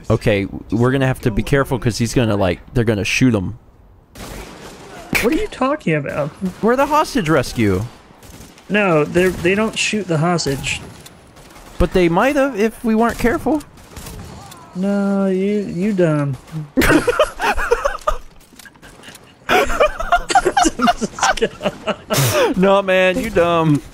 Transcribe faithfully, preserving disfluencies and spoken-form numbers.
Okay, we're gonna have to be careful because he's gonna like they're gonna shoot him. What are you talking about? We're the hostage rescue. No, they they don't shoot the hostage. But they might have if we weren't careful. No, you you dumb. No, man, you dumb.